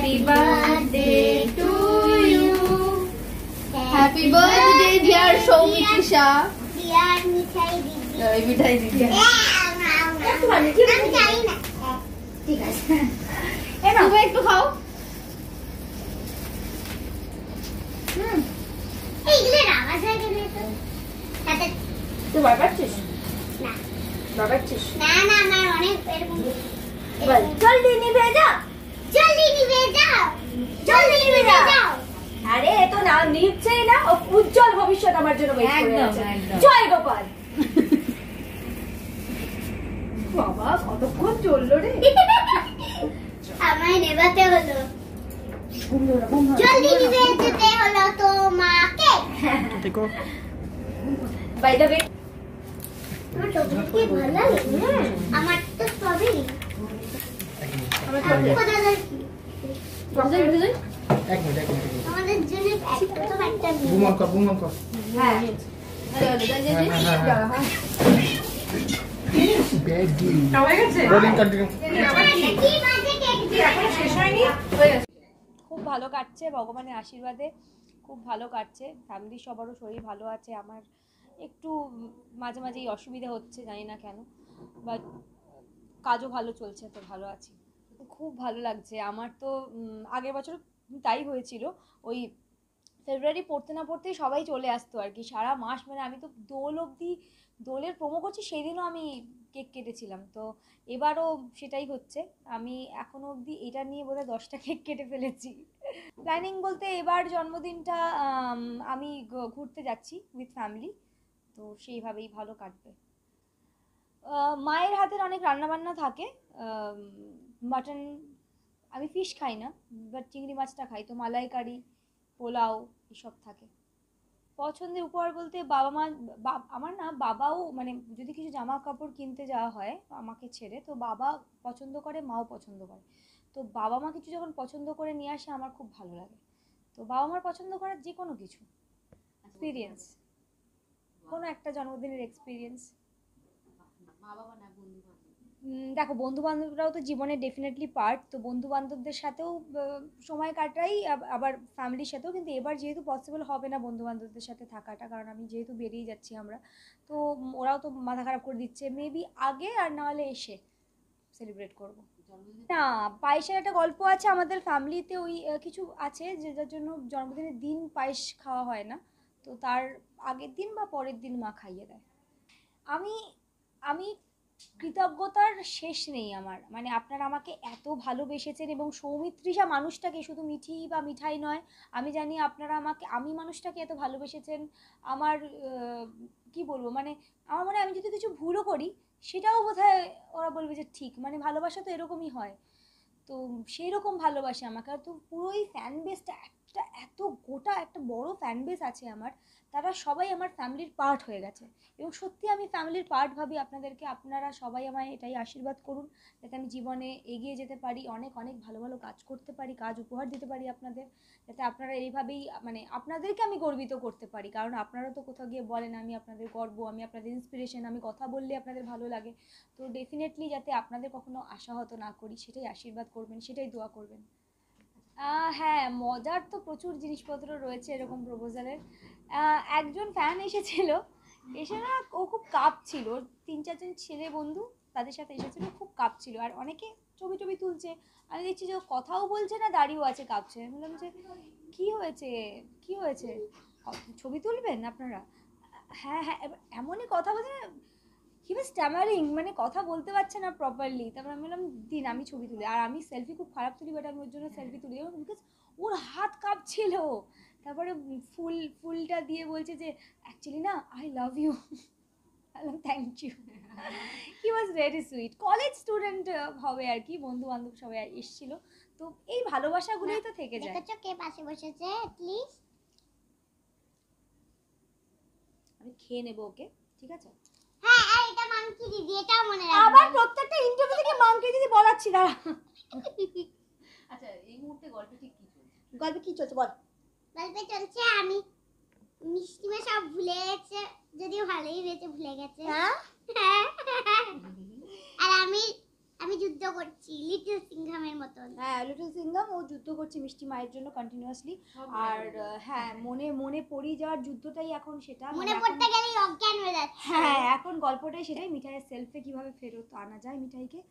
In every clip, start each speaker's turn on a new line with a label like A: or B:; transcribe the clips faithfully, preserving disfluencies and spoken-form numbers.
A: Happy birthday to you. Happy birthday dear Soumitrisha.
B: Dear Mithai Didi.
A: Jai Mithai Didi.
B: একটু ভালো কি আমি জানি না। ঠিক আছে।
A: এই নাও তুমি একটু খাও। হুম।
B: এইগুলো আওয়াজ হয় কেন তো? তাতে
A: তুই ভয় পাচ্ছিস?
B: না।
A: ভয় পাচ্ছিস?
B: না না আমার অনেক এরকম
A: বল জলদি নিভে যা।
B: জলদি নিভে যাও। জলদি নিভে যাও।
A: আরে এ তো না নিভছেই না, উজ্জ্বল ভবিষ্যৎ আমার জন্য ওয়েট করে আছে। জয় গোপাল। বাবা কতক্ষণ চললো রে।
B: আমায় নেভাতে হলো। জলদি নিভে যেতে হলো তোমাকে।
C: দেখো
A: বাই দ্য ওয়ে
B: আমার টপিকে ভালো লাগে। আমার তো স্ট্রবেরি।
A: আমার তো
B: কথা বলি।
A: বুঝাই বুঝাই
C: এক মিনিট এক মিনিট
B: আমাদের জন্য একটা তো একটা
C: বুমা কর বুমা কর
A: হ্যাঁ আরে আরে যাই যাই হ্যাঁ
C: ব্যাগ দি
A: হয়ে গেছে
C: রোলিং কন্টিনিউ
B: কি বাজে কেক
A: এখন শেষ হয়নি হয়ে গেছে। খুব ভালো কাটছে ভগবানের আশীর্বাদে, খুব ভালো কাটছে। ফ্যামিলির সবারও শরীর ভালো আছে। আমার একটু মাঝে মাঝেই অসুবিধা হচ্ছে, জানি না কেন, বাট কাজও ভালো চলছে, তো ভালো আছি। খুব ভালো লাগছে। আমার তো আগের বছর তাই হয়েছিল, ওই ফেব্রুয়ারি পড়তে না পড়তেই সবাই চলে আসতো আর কি, সারা মাস। মানে আমি তো দোল অবধি, দোলের প্রোমো করছি সেই দিনও আমি কেক কেটেছিলাম। তো এবারও সেটাই হচ্ছে। আমি এখনও অবধি এটা নিয়ে বোধহয় দশটা কেক কেটে ফেলেছি। প্ল্যানিং বলতে এবার জন্মদিনটা আমি ঘুরতে যাচ্ছি উইথ ফ্যামিলি, তো সেইভাবেই ভালো কাটবে। মায়ের হাতের অনেক রান্নাবান্না থাকে, মাটন, আমি ফিশ খাই না, বাট চিংড়ি মাছটা খাই, তো মালাইকারি, পোলাও এসব থাকে। পছন্দের উপহার বলতে বাবা মা, আমার না বাবাও, মানে যদি কিছু জামা কাপড় কিনতে যাওয়া হয় আমাকে ছেড়ে, তো বাবা পছন্দ করে, মাও পছন্দ করে। তো বাবা মা কিছু যখন পছন্দ করে নিয়ে আসে আমার খুব ভালো লাগে। তো বাবা মার পছন্দ করার যে কোনো কিছু এক্সপিরিয়েন্স, কোনো একটা জন্মদিনের এক্সপিরিয়েন্স। দেখো বন্ধু বান্ধবরাও তো জীবনের ডেফিনেটলি পার্ট, তো বন্ধু বান্ধবদের সাথেও সময় কাটাই, আবার ফ্যামিলির সাথেও। কিন্তু এবার যেহেতু পসিবল হবে না বন্ধু বান্ধবদের সাথে থাকাটা, কারণ আমি যেহেতু বেরিয়ে যাচ্ছি আমরা, তো ওরাও তো মাথা খারাপ করে দিচ্ছে। মেবি আগে আর না হলে এসে সেলিব্রেট করবো। না, পায়েসের একটা গল্প আছে আমাদের ফ্যামিলিতে, ওই কিছু আছে যে যার জন্য জন্মদিনের দিন পায়েস খাওয়া হয় না, তো তার আগের দিন বা পরের দিন মা খাইয়ে দেয়। আমি আমি কৃতজ্ঞতার শেষ নেই আমার, মানে আপনারা আমাকে এত ভালোবেসেছেন, এবং সৌমিত্রিষা মানুষটাকে, শুধু মিঠি বা মিঠাই নয়, আমি জানি আপনারা আমাকে, আমি মানুষটাকে এত ভালোবেসেছেন। আমার কি বলবো, মানে আমার মনে হয় আমি যদি কিছু ভুলও করি সেটাও বোধহয় ওরা বলবে যে ঠিক, মানে ভালোবাসা তো এরকমই হয়। তো সেই রকম ভালোবাসে আমাকে। আর তো পুরোই ফ্যান বেসটা একটা এত গোটা একটা বড় ফ্যান বেস আছে আমার, তারা সবাই আমার ফ্যামিলির পার্ট হয়ে গেছে, এবং সত্যি আমি ফ্যামিলির পার্ট ভাবি আপনাদেরকে। আপনারা সবাই আমায় এটাই আশীর্বাদ করুন যাতে আমি জীবনে এগিয়ে যেতে পারি, অনেক অনেক ভালো ভালো কাজ করতে পারি, কাজ উপহার দিতে পারি আপনাদের, যাতে আপনারা এইভাবেই, মানে আপনাদেরকে আমি গর্বিত করতে পারি। কারণ আপনারা তো কোথাও গিয়ে বলেন আমি আপনাদের গর্ব, আমি আপনাদের ইন্সপিরেশন, আমি কথা বললে আপনাদের ভালো লাগে। তো ডেফিনেটলি যাতে আপনাদের কখনো আশাহত না করি সেটাই আশীর্বাদ করবেন, সেটাই দোয়া করবেন। হ্যাঁ, মজার তো প্রচুর জিনিসপত্র রয়েছে এরকম প্রপোজালের। একজন ফ্যান এসেছিল, এসে না ও খুব কাঁপছিল, তিন চারজন ছেলে বন্ধু তাদের সাথে এসেছিল, খুব কাঁপছিল, আর অনেকে ছবি টবি তুলছে। আমি দেখছি যে ও কথাও বলছে না, দাঁড়িয়েও আছে, কাঁপছে। বললাম যে কী হয়েছে, কী হয়েছে, ছবি তুলবেন আপনারা? হ্যাঁ হ্যাঁ, এমনই কথা বলছে, হি ওয়াজ স্ট্যামারিং, মানে কথা বলতে পারছে না প্রপারলি। তারপর আমি বললাম দিন আমি ছবি তুলি, আর আমি সেলফি খুব খারাপ তুলি, বাট আমি ওর জন্য সেলফি তুলি, বিকজ ওর হাত কাঁপছিল। তারপরে ফুল ফুলটা দিয়ে বলছে যে অ্যাকচুয়ালি না I love you. Thank you. He was very sweet. College student হবে আর কি, বন্ধু বান্ধব সবাই এসেছিল। তো এই ভালোবাসাগুলোই তো থেকে যায়।
B: দেখো কে পাশে বসেছে, প্লিজ
A: আমি খেয়ে নেবো ওকে, ঠিক আছে?
B: হ্যাঁ, আর এটা মাংকি দিদি, এটাও মনে রাখবে।
A: আবার প্রত্যেকটা ইন্টারভিউ থেকে মাংকি দিদি বলাচ্ছি, দাঁড়া। আচ্ছা এই মুহূর্তে গল্পে ঠিক কি চলছে? গল্পে কি চলছে বল।
B: গল্পে চলছে আমি মিষ্টিমা সব ভুলে গেছে, যদিও ভালোই হয়েছে ভুলে গেছে। হ্যাঁ, আর আমি আমি যুদ্ধ করছি লিটল সিংহামের মতন।
A: হ্যাঁ, লিটল সিংহাম ও যুদ্ধ করছে মিষ্টি মায়ের জন্য কন্টিনিউয়াসলি। আর হ্যাঁ, মনে মনে পড়িয়ে যাওয়ার যুদ্ধটাই এখন সেটা,
B: মনে পড়তে গেলেই অজ্ঞান হয়ে যাচ্ছে।
A: হ্যাঁ, এখন গল্পটাই সেটাই, মিঠাইয়ের সেলফে কিভাবে ফেরত আনা যায় মিঠাইকে।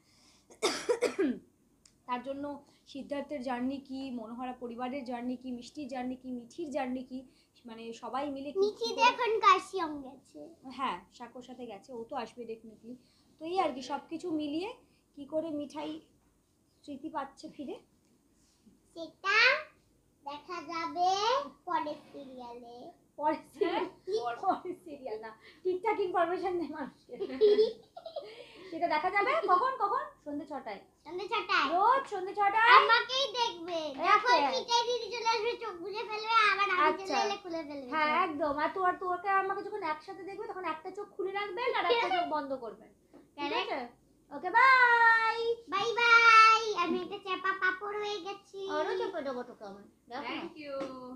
A: তার জন্য সিদ্ধার্থের জার্নি কি, মনোহরা পরিবারের জার্নি কি, মিষ্টির জার্নি কি, মিঠির জার্নি কি, মানে সবাই মিলে
B: মিঠি তো এখন কাশিয়ং গেছে।
A: হ্যাঁ, শাকোর সাথে গেছে, ও তো আসবে ডেফিনেটলি। তো এই আর কি সব কিছু মিলিয়ে কি করে মিঠাই স্মৃতি পাচ্ছে ফিরে,
B: সেটা দেখা যাবে পরের সিরিয়ালে।
A: পরে পরে সিরিয়াল না, ঠিকঠাক ইনফরমেশন নেই মানুষের। সেটা দেখা যাবে কখন কখন সন্ধ্যে ছটায়,
B: সন্ধ্যে ছটায়
A: রোজ সন্ধ্যে ছটায়
B: আমাকেই দেখবে। যখন মিঠাই দিদি চলে আসবে চোখ বুজে ফেলবে, আবার আমি চলে এলে খুলে ফেলবে।
A: হ্যাঁ একদম। আর তোর তোরকে আমাকে যখন একসাথে দেখবে তখন একটা চোখ খুলে রাখবেন আর একটা চোখ বন্ধ করবেন, ঠিক আছে? Okay bye
B: bye bye. আমি একটা চাপা পাপড় হয়ে গেছি।
A: আরো চেপে দেবো তোকে আমি,
D: থ্যাংক ইউ।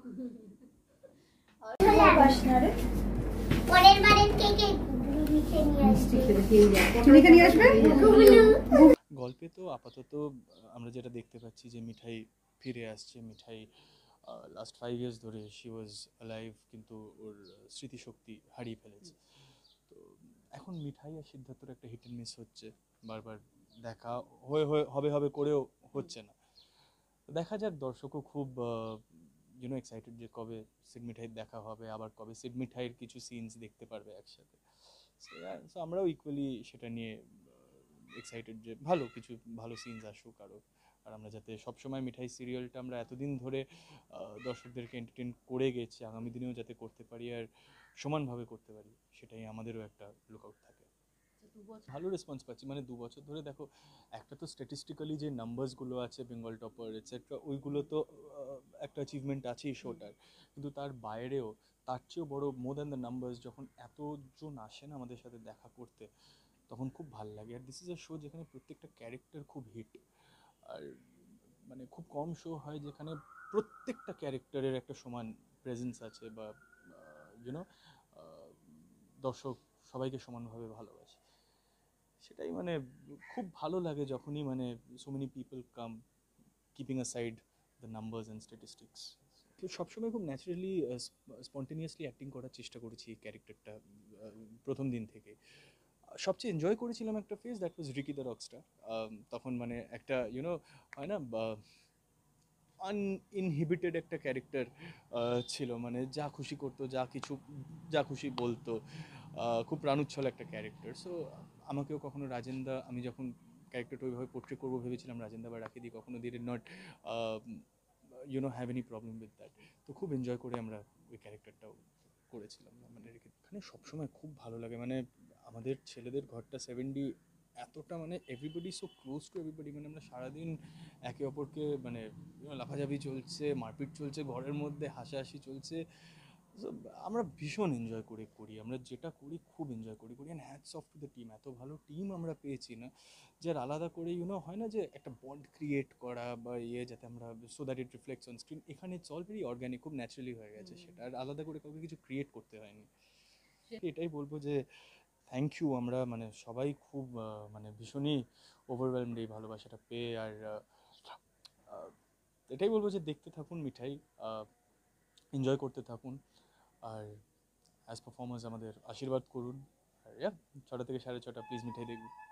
B: পরের বারের কেকে গুগলু মিঠে নিয়ে আসবে।
C: তুমি নিয়ে আসবে?
B: গুগলু
E: গল্পে তো আপাতত আমরা যেটা দেখতে পাচ্ছি যে মিঠাই ফিরে আসছে। মিঠাই লাস্ট ফাইভ ইয়ার্স ধরে শি ওয়াজ অ্যালাইভ, কিন্তু ওর স্মৃতিশক্তি হারিয়ে ফেলেছে। তো এখন মিঠাই আর সিদ্ধার্থর একটা হিট অ্যান্ড মিস হচ্ছে, বারবার দেখা হয়ে হয়ে হবে হবে করেও হচ্ছে না। দেখা যাক, দর্শকও খুব ইউনো এক্সাইটেড যে কবে সিড মিঠাইয়ের দেখা হবে, আবার কবে সিড মিঠাইয়ের কিছু সিনস দেখতে পারবে একসাথে। সো আমরাও ইকুয়ালি সেটা নিয়ে এক্সাইটেড যে ভালো কিছু ভালো সিনস আসুক আরও। আর আমরা যাতে সবসময় মিঠাই সিরিয়ালটা আমরা এতদিন ধরে দর্শকদেরকে এন্টারটেন করে গেছি, আগামী দিনেও যাতে করতে পারি আর সমানভাবে করতে পারি, সেটাই আমাদেরও একটা লুকআউট থাকে। ভালো রেসপন্স পাচ্ছি, মানে দু বছর ধরে দেখো, একটা তো স্ট্যাটিস্টিক্যালি যে নাম্বারসগুলো আছে বেঙ্গল টপার এটসেট্রা, ওইগুলো তো একটা অ্যাচিভমেন্ট আছেই শোটার, কিন্তু তার বাইরেও তার চেয়েও বড় মোর দ্যান দ্য নাম্বারস, যখন এতজন আসেন আমাদের সাথে দেখা করতে তখন খুব ভালো লাগে। আর দিস ইজ আ শো যেখানে প্রত্যেকটা ক্যারেক্টার খুব হিট, আর মানে খুব কম শো হয় যেখানে প্রত্যেকটা ক্যারেক্টারের একটা সমান প্রেজেন্স আছে, বা ইউনো দর্শক সবাইকে সমানভাবে ভালোবাসে। সেটাই মানে খুব ভালো লাগে যখনই মানে so many people come, keeping aside the numbers and statistics. তো সবসময় খুব ন্যাচারালি স্পন্টেনিয়াসলি অ্যাক্টিং করার চেষ্টা করেছি এই ক্যারেক্টারটা প্রথম দিন থেকে। সবচেয়ে এনজয় করেছিলাম একটা phase, that was Ricky the rockstar. তখন মানে একটা ইউনো হয় না, আনইনহিবিটেড একটা ক্যারেক্টার ছিল, মানে যা খুশি করতো, যা কিছু যা খুশি বলতো, খুব প্রাণোচ্ছল একটা ক্যারেক্টার। সো আমাকেও কখনো রাজেন্দা, আমি যখন ক্যারেক্টারটা ওইভাবে পোর্ট্রে করবো ভেবেছিলাম, রাজেন্দা বা রাখি দিই কখনো দিয়ে not you know have any problem with that. তো খুব এনজয় করে আমরা ওই ক্যারেক্টারটাও করেছিলাম। মানে এখানে সবসময় খুব ভালো লাগে, মানে আমাদের ছেলেদের ঘরটা সেভেন্টি এতটা, মানে everybody so close to everybody, মানে আমরা সারাদিন একে অপরকে মানে লাফাঝাফি চলছে, মারপিট চলছে, ঘরের মধ্যে হাসাহাসি চলছে। আমরা ভীষণ এনজয় করে করি, আমরা যেটা করি খুব এনজয় করি করি and hats off to the team. এত ভালো টিম আমরা পেয়েছি না, যার আলাদা করে ইউনো হয় না যে একটা বন্ড ক্রিয়েট করা বা ইয়ে, যাতে আমরা so that it reflects on screen. এখানে ইটস অল ভেরি অর্গ্যানিক, খুব ন্যাচারালি হয়ে গেছে সেটা, আর আলাদা করে কাউকে কিছু ক্রিয়েট করতে হয়নি। এটাই বলবো যে থ্যাংক ইউ, আমরা মানে সবাই খুব মানে ভীষণই ওভারওয়েলমড এই ভালোবাসাটা পেয়ে। আর এটাই বলবো যে দেখতে থাকুন মিঠাই, এনজয় করতে থাকুন, আর অ্যাজ পারফর্মার্স আমাদের আশীর্বাদ করুন। আর ইয়া, ছটা থেকে সাড়ে ছটা প্লিজ মিঠাই দেখুন।